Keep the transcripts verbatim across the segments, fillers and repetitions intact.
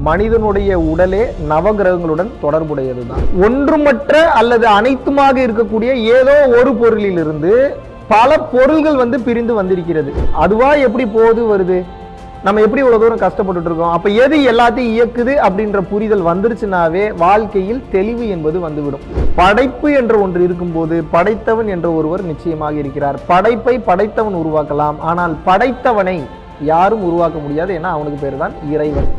மனிதனுடைய உடலே நவகிரகங்களுடன் தொடர்புடையதுதான். ஒன்றுமற்ற அல்லது அனைத்துமாக இருக்கக்கூடிய ஏதோ ஒரு பொருளிலிருந்து பல பொருள்கள் வந்து பிரிந்து வந்திருக்கிறது. அதுவா எப்படி போது வருது, நம்ம எப்படி இவ்வளவு தூரம் கஷ்டப்பட்டு இருக்கோம். அப்ப எது எல்லாத்தையும் இயக்குது அப்படின்ற புரிதல் வந்துருச்சுனாவே வாழ்க்கையில் தெளிவு என்பது வந்துவிடும். படைப்பு என்ற ஒன்று இருக்கும்போது படைத்தவன் என்ற ஒருவர் நிச்சயமாக இருக்கிறார். படைப்பை படைத்தவன் உருவாக்கலாம், ஆனால் படைத்தவனை யாரும் உருவாக்க முடியாது. ஏன்னா அவனுக்கு பேர் தான் இறைவன்.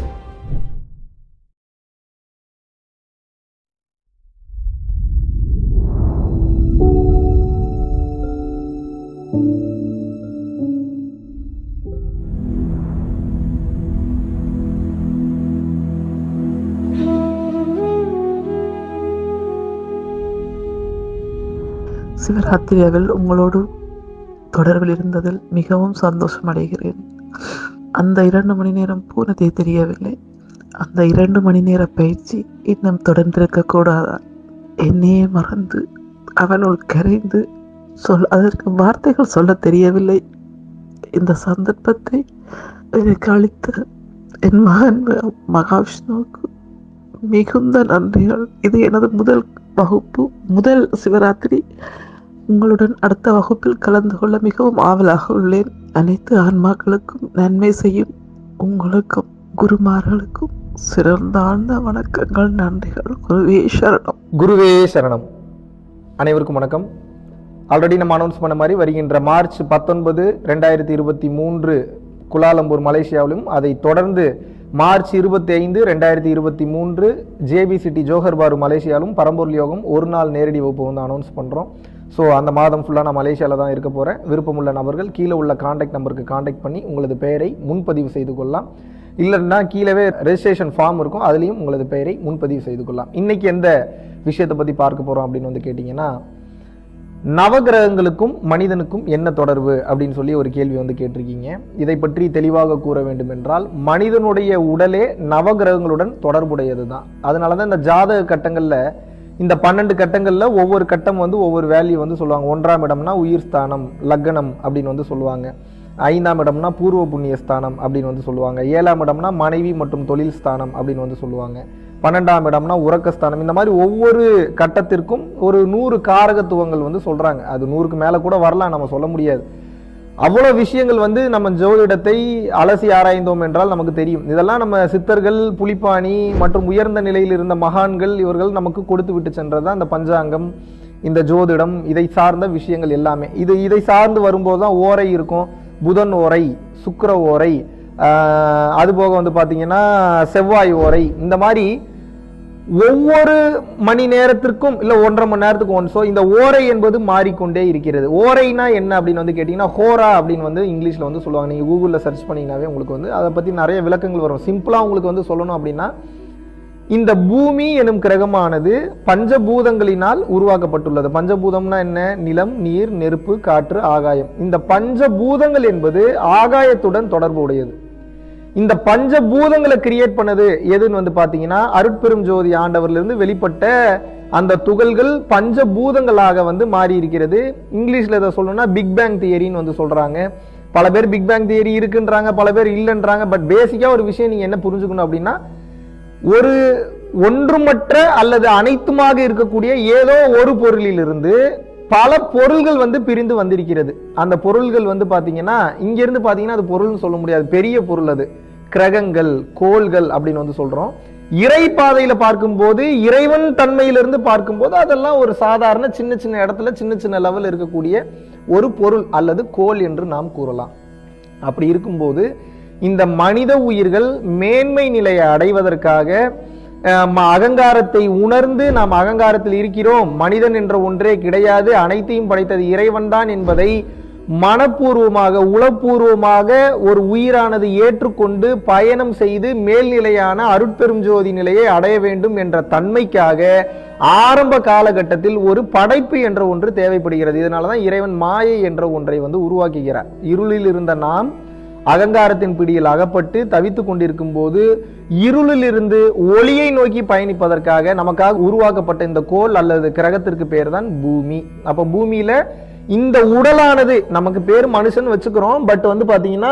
சிவராத்திரியாவில் உங்களோடு தொடர்பில் இருந்ததில் மிகவும் சந்தோஷம் அடைகிறேன். அந்த இரண்டு மணி நேரம் போனதே தெரியவில்லை. அந்த இரண்டு மணி நேர பயிற்சி இன்னும் தொடர்ந்திருக்க கூடாதா? என்னையே மறந்து அவனுள் கரைந்து சொல் அதற்கு வார்த்தைகள் சொல்ல தெரியவில்லை. இந்த சந்தர்ப்பத்தை எனக்கு அளித்த என் மகன் மகாவிஷ்ணுவுக்கு மிகுந்த நன்றிகள். இது எனது முதல் வகுப்பு, முதல் சிவராத்திரி. உங்களுடன் அடுத்த வகுப்பில் கலந்து கொள்ள மிகவும் ஆவலாக உள்ளேன். அனைத்து ஆன்மாக்களுக்கும் நன்மை செய்யும் உங்களுக்கும் குருமார்களுக்கும் சிறந்தாழ்ந்த வணக்கங்கள், நன்றிகள். குருவே சரணம். குருவே சரணம். அனைவருக்கும் வணக்கம். ஆல்ரெடி நம்ம அனௌன்ஸ் பண்ண மாதிரி வருகின்ற மார்ச் பத்தொன்பது ரெண்டாயிரத்தி இருபத்தி மூன்று குலாலம்பூர் மலேசியாவிலும், அதை தொடர்ந்து மார்ச் இருபத்தி ஐந்து ரெண்டாயிரத்தி இருபத்தி மூன்று ஜேபி சிட்டி ஜோஹர் பாரு மலேசியாவிலும் பரம்பொருள் யோகம் ஒரு நாள் நேரடி வகுப்பு வந்து அனௌன்ஸ் பண்ணுறோம். ஸோ அந்த மாதம் ஃபுல்லாக நான் மலேசியாவில் தான் இருக்க போகிறேன். விருப்பமுள்ள நபர்கள் கீழே உள்ள காண்டாக்ட் நம்பருக்கு காண்டாக்ட் பண்ணி உங்களது பெயரை முன்பதிவு செய்து கொள்ளலாம். இல்லைன்னா கீழவே ரெஜிஸ்ட்ரேஷன் ஃபார்ம் இருக்கும், அதுலேயும் உங்களது பெயரை முன்பதிவு செய்து கொள்ளலாம். இன்றைக்கி எந்த விஷயத்தை பற்றி பார்க்க போகிறோம் அப்படின்னு வந்து கேட்டிங்கன்னா, நவகிரகங்களுக்கும் மனிதனுக்கும் என்ன தொடர்பு அப்படின்னு சொல்லி ஒரு கேள்வி வந்து கேட்டிருக்கீங்க. இதை பற்றி தெளிவாக கூற வேண்டும் என்றால், மனிதனுடைய உடலே நவகிரகங்களுடன் தொடர்புடையது தான். அதனால தான் இந்த ஜாதக கட்டங்களில் இந்த பன்னெண்டு கட்டங்களில் ஒவ்வொரு கட்டம் வந்து ஒவ்வொரு வேல்யூ வந்து சொல்லுவாங்க. ஒன்றாம் இடம்னா உயிர் ஸ்தானம் லக்னம் அப்படின்னு வந்து சொல்லுவாங்க. ஐந்தாம் இடம்னா பூர்வ புண்ணிய ஸ்தானம் அப்படின்னு வந்து சொல்லுவாங்க. ஏழாம் இடம்னா மனைவி மற்றும் தொழில் ஸ்தானம் அப்படின்னு வந்து சொல்லுவாங்க. பன்னெண்டாம் இடம்னா உறக்கஸ்தானம். இந்த மாதிரி ஒவ்வொரு கட்டத்திற்கும் ஒரு நூறு காரகத்துவங்கள் வந்து சொல்றாங்க. அது நூறுக்கு மேல கூட வரலாம், நம்ம சொல்ல முடியாது. அவ்வளவு விஷயங்கள் வந்து நம்ம ஜோதிடத்தை அலசி ஆராய்ந்தோம் என்றால் நமக்கு தெரியும். இதெல்லாம் நம்ம சித்தர்கள், புலிப்பாணி மற்றும் உயர்ந்த நிலையில் இருந்த மகான்கள் இவர்கள் நமக்கு கொடுத்து விட்டு சென்றதுதான் இந்த பஞ்சாங்கம், இந்த ஜோதிடம், இதை சார்ந்த விஷயங்கள் எல்லாமே. இது இதை சார்ந்து வரும்போது தான் ஓரை இருக்கும். புதன் ஓரை, சுக்கிர ஓரை, அதுபோக வந்து பார்த்தீங்கன்னா செவ்வாய் ஓரை. இந்த மாதிரி ஒவ்வொரு மணி நேரத்திற்கும் இல்லை ஒன்றரை மணி நேரத்துக்கு ஒன். ஸோ இந்த ஓரை என்பது மாறிக்கொண்டே இருக்கிறது. ஓரைனா என்ன அப்படின்னு வந்து கேட்டிங்கன்னா, ஹோரா அப்படின்னு வந்து இங்கிலீஷில் வந்து சொல்லுவாங்க. நீங்கள் கூகுளில் சர்ச் பண்ணிங்கனாவே உங்களுக்கு வந்து அதை பற்றி நிறைய விளக்கங்கள் வரும். சிம்பிளாக உங்களுக்கு வந்து சொல்லணும் அப்படின்னா, இந்த பூமி எனும் கிரகமானது பஞ்சபூதங்களினால் உருவாக்கப்பட்டுள்ளது. பஞ்சபூதம்னா என்ன? நிலம், நீர், நெருப்பு, காற்று, ஆகாயம். இந்த பஞ்சபூதங்கள் என்பது ஆகாயத்துடன் தொடர்பு உடையது. இந்த பஞ்சபூதங்களை கிரியேட் பண்ணது எதுன்னு வந்து பாத்தீங்கன்னா, அருட்பெரும் ஜோதி ஆண்டவரிலிருந்து வெளிப்பட்ட அந்த துகள்கள் பஞ்சபூதங்களாக வந்து மாறி இருக்கிறது. இங்கிலீஷ்ல இதை சொல்லணும்னா பிக் பேங் தியரின்னு வந்து சொல்றாங்க. பல பேர் பிக் பேங் தியரி இருக்குன்றாங்க, பல பேர் இல்லைன்றாங்க. பட் பேசிக்கா ஒரு விஷயம் நீங்க என்ன புரிஞ்சுக்கணும் அப்படின்னா, ஒரு ஒன்றுமற்ற அல்லது அனைத்துமாக இருக்கக்கூடிய ஏதோ ஒரு பொருளிலிருந்து பல பொருள்கள் வந்து பிரிந்து வந்திருக்கிறது. அந்த பொருள்கள் வந்து பாத்தீங்கன்னா, இங்க இருந்து பாத்தீங்கன்னா அது பொருள்னு சொல்ல முடியாது, பெரிய பொருள். அது கிரகங்கள், கோள்கள் அப்படின்னு வந்து சொல்றோம். இறை பாதையில பார்க்கும்போது, இறைவன் தன்மையிலிருந்து பார்க்கும்போது அதெல்லாம் ஒரு சாதாரண சின்ன சின்ன இடத்துல சின்ன சின்ன லெவல் இருக்கக்கூடிய ஒரு பொருள் அல்லது கோள் என்று நாம் கூறலாம். அப்படி இருக்கும்போது இந்த மனித உயிர்கள் மேன்மை நிலையை அடைவதற்காக அகங்காரத்தை உணர்ந்து நாம் அகங்காரத்தில் இருக்கிறோம், மனிதன் என்ற ஒன்றே கிடையாது, அனைத்தையும் படைத்தது இறைவன் தான் என்பதை மனப்பூர்வமாக உளப்பூர்வமாக ஒரு உயிரானது ஏற்றுக்கொண்டு பயணம் செய்து மேல்நிலையான அருட்பெரும் ஜோதி நிலையை அடைய வேண்டும் என்ற தன்மைக்காக ஆரம்ப காலகட்டத்தில் ஒரு படைப்பு என்ற ஒன்று தேவைப்படுகிறது. இதனாலதான் இறைவன் மாயை என்ற ஒன்றை வந்து உருவாக்குகிறார். இருளில் இருந்த நாம் அகங்காரத்தின் பிடியில் அகப்பட்டு தவித்து கொண்டிருக்கும் போது இருளில் இருந்து ஒளியை நோக்கி பயணிப்பதற்காக நமக்காக உருவாக்கப்பட்ட இந்த கோள் அல்லது கிரகத்திற்கு பேர் தான் பூமி. அப்ப பூமியில இந்த உடலானது நமக்கு பேர் மனுஷன் வச்சுக்கிறோம். பட் வந்து பாத்தீங்கன்னா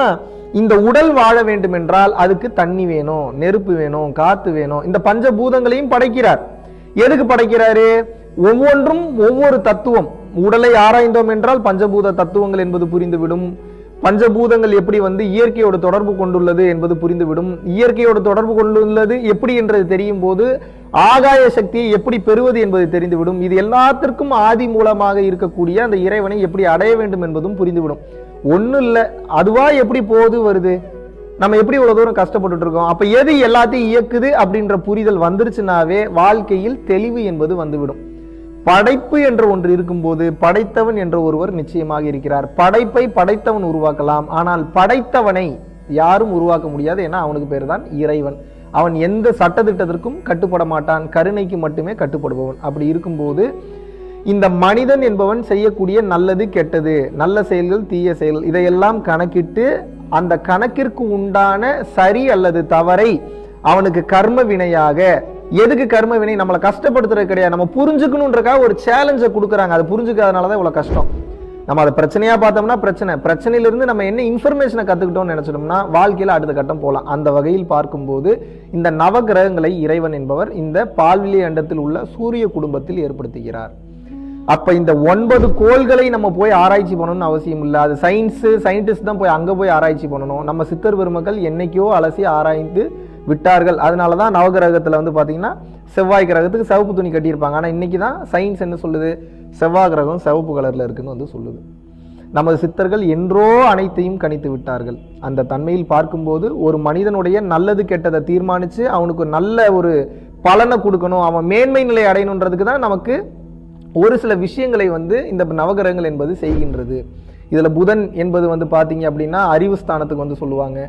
இந்த உடல் வாழ வேண்டும் என்றால் அதுக்கு தண்ணி வேணும், நெருப்பு வேணும், காத்து வேணும். இந்த பஞ்சபூதங்களையும் படைக்கிறார். எதுக்கு படைக்கிறாரு? ஒவ்வொன்றும் ஒவ்வொரு தத்துவம். உடலை ஆராய்ந்தோம் என்றால் பஞ்சபூத தத்துவங்கள் என்பது புரிந்துவிடும். பஞ்சபூதங்கள் எப்படி வந்து இயற்கையோடு தொடர்பு கொண்டுள்ளது என்பது புரிந்துவிடும். இயற்கையோடு தொடர்பு கொண்டுள்ளது எப்படி என்றது தெரியும் போது ஆகாய சக்தியை எப்படி பெறுவது என்பது தெரிந்துவிடும். இது எல்லாத்திற்கும் ஆதி மூலமாக இருக்கக்கூடிய அந்த இறைவனை எப்படி அடைய வேண்டும் என்பதும் புரிந்துவிடும். ஒன்றும் இல்லை, அதுவா எப்படி போகுது வருது, நம்ம எப்படி இவ்வளவு தூரம் கஷ்டப்பட்டு இருக்கோம், அப்ப எது எல்லாத்தையும் இயக்குது அப்படின்ற புரிதல் வந்துருச்சுனாவே வாழ்க்கையில் தெளிவு என்பது வந்துவிடும். படைப்பு என்ற ஒன்று இருக்கும்போது படைத்தவன் என்ற ஒருவர் நிச்சயமாக இருக்கிறார். படைப்பை படைத்தவன் உருவாக்கலாம், ஆனால் படைத்தவனை யாரும் உருவாக்க முடியாது. ஏன்னா அவனுக்கு பேர் தான் இறைவன். அவன் எந்த சட்டத்திட்டத்திற்கும் கட்டுப்பட மாட்டான், கருணைக்கு மட்டுமே கட்டுப்படுபவன். அப்படி இருக்கும்போது இந்த மனிதன் என்பவன் செய்யக்கூடிய நல்லது கெட்டது, நல்ல செயல்கள் தீய செயல்கள், இதையெல்லாம் கணக்கிட்டு அந்த கணக்கிற்கு உண்டான சரி அல்லது தவறை அவனுக்கு கர்ம வினையாக, எதுக்கு கர்ம வினை, நம்மளை கஷ்டப்படுத்துறது கிடையாது, நம்ம புரிஞ்சுக்கணுன்றக்காக ஒரு சேலஞ்சை கொடுக்குறாங்க. அதை புரிஞ்சுக்காதனாலதான் இவ்வளவு கஷ்டம். நம்ம அதை பிரச்சனையா பார்த்தோம்னா பிரச்சனை, பிரச்சனையிலிருந்து நம்ம என்ன இன்ஃபர்மேஷனை கத்துக்கிட்டோம்னு நினைச்சிட்டோம்னா வாழ்க்கையில அடுத்த கட்டம் போகலாம். அந்த வகையில் பார்க்கும்போது இந்த நவ கிரகங்களை இறைவன் என்பவர் இந்த பால்விலை அண்டத்தில் உள்ள சூரிய குடும்பத்தில் ஏற்படுத்துகிறார். அப்ப இந்த ஒன்பது கோள்களை நம்ம போய் ஆராய்ச்சி பண்ணணும்னு அவசியம் இல்லை. அது சயின்ஸ் சயின்டிஸ்ட் தான் போய் அங்க போய் ஆராய்ச்சி பண்ணணும். நம்ம சித்தர் பெருமக்கள் என்னைக்கோ அலசி ஆராய்ந்து விட்டார்கள். அதனாலதான் நவகிரகத்துல வந்து பாத்தீங்கன்னா செவ்வாய் கிரகத்துக்கு சிவப்பு துணி கட்டியிருப்பாங்க. ஆனா இன்னைக்கு தான் சயின்ஸ் என்ன சொல்லுது, செவ்வாய் கிரகம் சிவப்பு கலர்ல இருக்குன்னு வந்து சொல்லுது. நமது சித்தர்கள் என்றோ அனைத்தையும் கணித்து விட்டார்கள். அந்த தன்மையில் பார்க்கும்போது ஒரு மனிதனுடைய நல்லது கெட்டதை தீர்மானிச்சு அவனுக்கு நல்ல ஒரு பலனை கொடுக்கணும், அவன் மேன்மை நிலை அடையணுன்றதுக்கு தான் நமக்கு ஒரு சில விஷயங்களை வந்து இந்த நவகிரகங்கள் என்பது செய்கின்றது. இதுல புதன் என்பது வந்து பாத்தீங்க அப்படின்னா அறிவு ஸ்தானத்துக்கு வந்து சொல்லுவாங்க.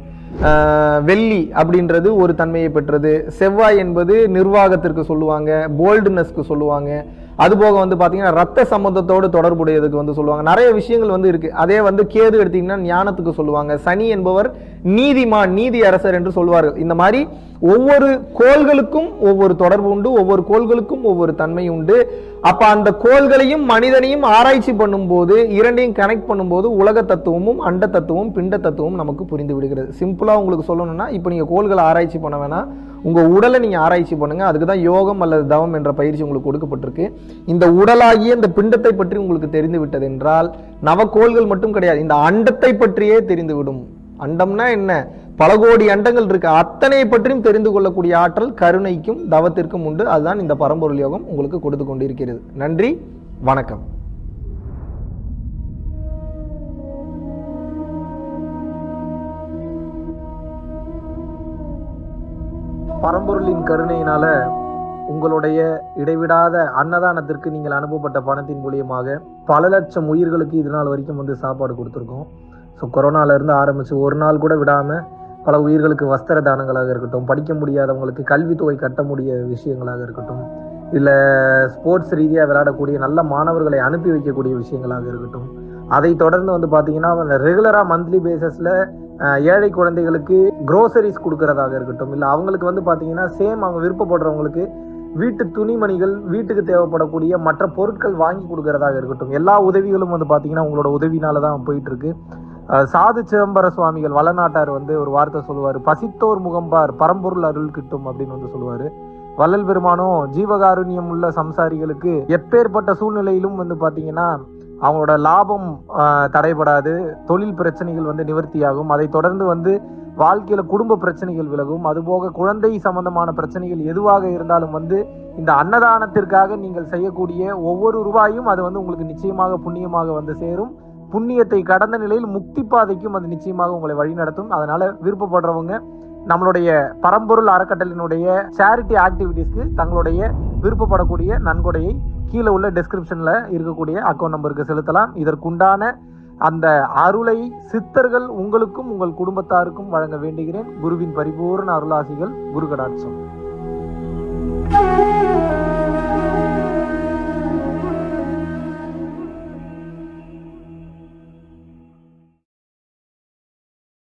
வெள்ளி அப்படின்றது ஒரு தன்மையை பெற்றது. செவ்வாய் என்பது நிர்வாகத்திற்கு சொல்லுவாங்க, போல்டுனஸ்க்கு சொல்லுவாங்க. அதுபோக வந்து பாத்தீங்கன்னா ரத்த சம்பந்தத்தோடு தொடர்புடையதுக்கு வந்து சொல்லுவாங்க. நிறைய விஷயங்கள் வந்து இருக்கு. அதே வந்து கேது எடுத்தீங்கன்னா ஞானத்துக்கு சொல்லுவாங்க. சனி என்பவர் நீதிமான், நீதி அரசர் என்று சொல்வார்கள். இந்த மாதிரி ஒவ்வொரு கோள்களுக்கும் ஒவ்வொரு தொடர்பு உண்டு, ஒவ்வொரு கோள்களுக்கும் ஒவ்வொரு தன்மை உண்டு. அப்ப அந்த கோள்களையும் மனிதனையும் ஆராய்ச்சி பண்ணும் போது, இரண்டையும் கனெக்ட் பண்ணும்போது உலக தத்துவமும் அண்ட தத்துவமும் பிண்ட தத்துவமும் நமக்கு புரிந்து விடுகிறது. சிம்பிளா உங்களுக்கு சொல்லணும்னா, இப்ப நீங்க கோள்களை ஆராய்ச்சி பண்ண வேணாம், உங்க உடலை நீங்க ஆராய்ச்சி பண்ணுங்க. அதுக்குதான் யோகம் அல்லது தவம் என்ற பயிற்சி உங்களுக்கு கொடுக்கப்பட்டிருக்கு. இந்த உடலாகிய இந்த பிண்டத்தை பற்றி உங்களுக்கு தெரிந்து விட்டது என்றால் நவக்கோள்கள் மட்டும் கிடையாது, இந்த அண்டத்தை பற்றியே தெரிந்துவிடும். அண்டம்னா என்ன, பல கோடி அண்டங்கள் இருக்கு, அத்தனை பற்றியும் தெரிந்து கொள்ளக்கூடிய ஆற்றல் கருணைக்கும் தவத்திற்கும் உண்டு. அதுதான் இந்த பரம்பொருள் யோகம் உங்களுக்கு கொடுத்து கொண்டிருக்கிறது. நன்றி, வணக்கம். பரம்பொருளின் கருணையினால உங்களுடைய இடைவிடாத அன்னதானத்திற்கு நீங்கள் அனுப்பப்பட்ட பணத்தின் மூலியமாக பல லட்சம் உயிர்களுக்கு இது நாள் வரைக்கும் வந்து சாப்பாடு கொடுத்துருக்கோம். ஸோ கொரோனால இருந்து ஆரம்பிச்சு ஒரு நாள் கூட விடாம பல உயிர்களுக்கு வஸ்திர தானங்களாக இருக்கட்டும், படிக்க முடியாதவங்களுக்கு கல்வித்தொகை கட்ட முடிய விஷயங்களாக இருக்கட்டும், இல்லை ஸ்போர்ட்ஸ் ரீதியாக விளையாடக்கூடிய நல்ல மாணவர்களை அனுப்பி வைக்கக்கூடிய விஷயங்களாக இருக்கட்டும், அதை தொடர்ந்து வந்து பார்த்தீங்கன்னா ரெகுலராக மந்த்லி பேசிஸில் ஏழை குழந்தைகளுக்கு க்ரோசரிஸ் கொடுக்கறதாக இருக்கட்டும், இல்லை அவங்களுக்கு வந்து பார்த்தீங்கன்னா சேம் அவங்க விருப்பப்படுறவங்களுக்கு வீட்டு துணிமணிகள், வீட்டுக்கு தேவைப்படக்கூடிய மற்ற பொருட்கள் வாங்கி கொடுக்கறதாக இருக்கட்டும், எல்லா உதவிகளும் வந்து பார்த்தீங்கன்னா உங்களோட உதவினால தான் போயிட்டு இருக்கு. சாது சிதம்பர சுவாமிகள் வளநாட்டார் வந்து ஒரு வார்த்தை சொல்லுவார், பசித்தோர் முகம்பார் பரம்பொருள் அருள் கிட்டும் அப்படின்னு வந்து சொல்லுவார். வள்ளல் பெருமானும் ஜீவகாருண்யம் உள்ள சம்சாரிகளுக்கு எப்பேற்பட்ட சூழ்நிலையிலும் வந்து பார்த்தீங்கன்னா அவங்களோட லாபம் தடைபடாது, தொழில் பிரச்சனைகள் வந்து நிவர்த்தியாகும், அதை தொடர்ந்து வந்து வாழ்க்கையில குடும்ப பிரச்சனைகள் விலகும், அதுபோக குழந்தை சம்பந்தமான பிரச்சனைகள் எதுவாக இருந்தாலும் வந்து இந்த அன்னதானத்திற்காக நீங்கள் செய்யக்கூடிய ஒவ்வொரு ரூபாயும் அது வந்து உங்களுக்கு நிச்சயமாக புண்ணியமாக வந்து சேரும். புண்ணியத்தை கடந்த நிலையில் முக்தி பாதைக்கும் அது நிச்சயமாக உங்களை வழிநடத்தும். அதனால விருப்பப்படுறவங்க நம்மளுடைய பரம்பொருள் அறக்கட்டளையினுடைய சேரிட்டி ஆக்டிவிட்டீஸ்க்கு தங்களுடைய விருப்பப்படக்கூடிய நன்கொடையை கீழே உள்ள டெஸ்கிரிப்ஷன்ல இருக்கக்கூடிய அக்கௌண்ட் நம்பருக்கு செலுத்தலாம். இதற்குண்டான அந்த அருளை சித்தர்கள் உங்களுக்கும் உங்கள் குடும்பத்தாருக்கும் வழங்க வேண்டுகிறேன். குருவின் பரிபூர்ண அருளாசிகள். குரு கடாட்சம்.